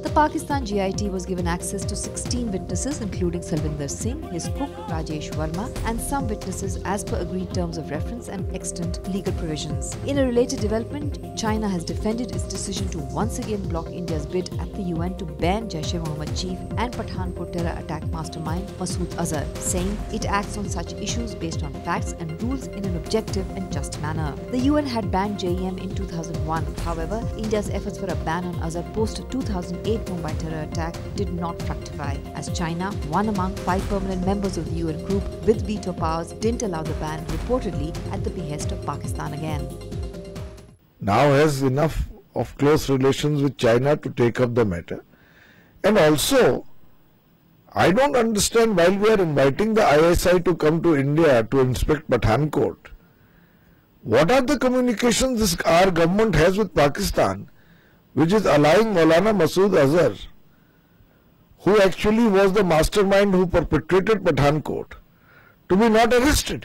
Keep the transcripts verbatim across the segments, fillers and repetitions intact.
The Pakistan G I T was given access to sixteen witnesses, including Salvinder Singh, his cook Rajesh Verma, and some witnesses as per agreed terms of reference and extant legal provisions. In a related development, China has defended its decision to once again block India's bid at the U N to ban Jaish-e-Mohammed chief and Pathankot terror attack mastermind Masood Azhar, saying it acts on such issues based on facts and rules in an objective and just manner. The U N had banned J E M in two thousand one. However, India's efforts for a ban on Azhar post two thousand eight Mumbai terror attack did not fructify, as China, one among five permanent members of the U N group with veto powers, didn't allow the ban, reportedly at the behest of Pakistan again. Now has enough of close relations with China to take up the matter. And also, I don't understand, while we are inviting the I S I to come to India to inspect Pathankot, what are the communications this our government has with Pakistan, which is allowing Maulana Masood Azhar, who actually was the mastermind who perpetrated Pathankot, to be not arrested?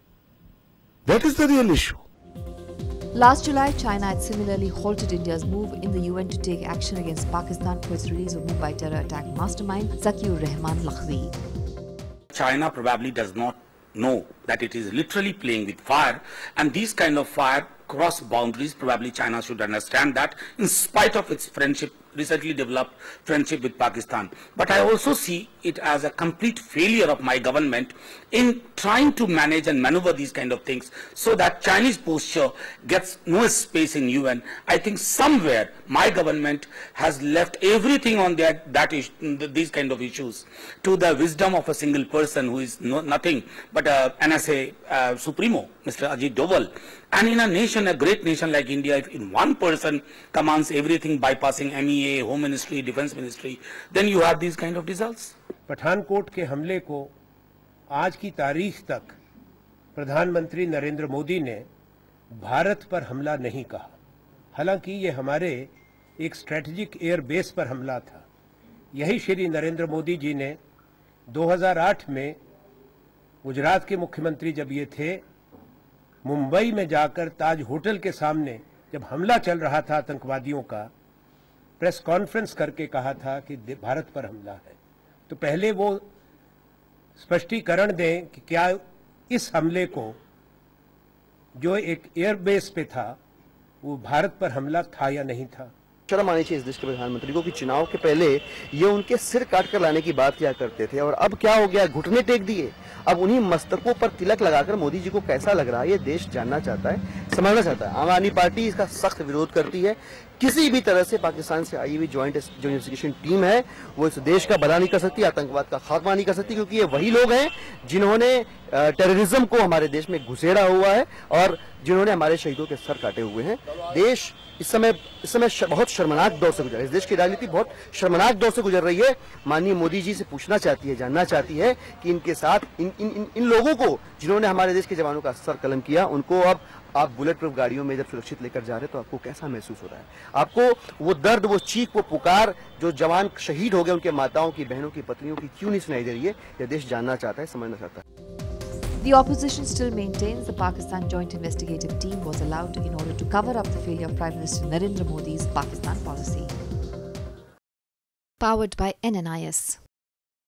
That is the real issue. Last July, China had similarly halted India's move in the U N to take action against Pakistan for its release of Mumbai terror attack mastermind Zakiur Rahman Lakhvi. China probably does not know that it is literally playing with fire, and these kind of fire cross boundaries. Probably China should understand that, in spite of its friendship, recently developed friendship with Pakistan. But I also see it as a complete failure of my government in trying to manage and maneuver these kind of things so that Chinese posture gets no space in U N. I think somewhere my government has left everything on that, that is, these kind of issues to the wisdom of a single person who is no, nothing but a N S A uh, Supremo, Mister Ajit Doval. And in a nation, a great nation like India, if in one person commands everything, bypassing M E A, Home Ministry, Defense Ministry, then you have these kind of results. Pathankot के हमले को आज की तारीख तक प्रधानमंत्री नरेंद्र मोदी ने भारत पर हमला नहीं कहा। हालांकि ये हमारे एक स्ट्रेटेजिक एयर बेस पर हमला था। यही श्री नरेंद्र मोदी जी ने दो हज़ार आठ में गुजरात के मुख्यमंत्री जब ये थे, मुंबई में जाकर ताज होटल के सामने जब हमला चल रहा था आतंकवादियों का, प्रेस कॉन्फ्रेंस करके कहा था कि भारत पर हमला है। तो पहले वो स्पष्टीकरण दें कि क्या इस हमले को, जो एक एयरबेस पे था, वो भारत पर हमला था या नहीं था। शर्म आनी चाहिए इस देश के प्रधानमंत्री को कि चुनाव के पहले ये उनके सिर काट कर लाने की बात किया करते थे, और अब क्या हो गया, घुटने टेक दिए। अब उन्हीं मस्तकों पर तिलक लगाकर मोदी जी को कैसा लग रहा है, ये देश जानना चाहता है, समझना चाहता है। आम आदमी पार्टी इसका सख्त विरोध करती है। किसी भी तरह से पाकिस्तान से आई हुई ज्वाइंट जो इन्वेस्टिगेशन टीम है, वो इस देश का भला नहीं कर सकती, आतंकवाद का खात्मा नहीं कर सकती, क्योंकि ये वही लोग हैं जिन्होंने टेररिज्म को हमारे देश में घुसेड़ा हुआ है और जिन्होंने हमारे शहीदों के सर काटे हुए हैं। देश इस समय इस समय श, बहुत शर्मनाक दौर से गुजर रहा है। इस देश की राजनीति बहुत शर्मनाक दौर से गुजर रही है। माननीय मोदी जी से पूछना चाहती है, जानना चाहती है कि इनके साथ इन इन इन, इन लोगों को जिन्होंने हमारे देश के जवानों का सर कलम किया, उनको अब आप बुलेट प्रूफ गाड़ियों में जब सुरक्षित लेकर जा रहे हैं तो आपको कैसा महसूस हो रहा है? आपको वो दर्द, वो चीख, वो पुकार जो जवान शहीद हो गए, उनके माताओं की, बहनों की, पत्नियों की क्यों नहीं सुनाई दे रही है? यह देश जानना चाहता है, समझना चाहता है। The opposition still maintains the Pakistan Joint Investigative Team was allowed in order to cover up the failure of Prime Minister Narendra Modi's Pakistan policy. Powered by N N I S.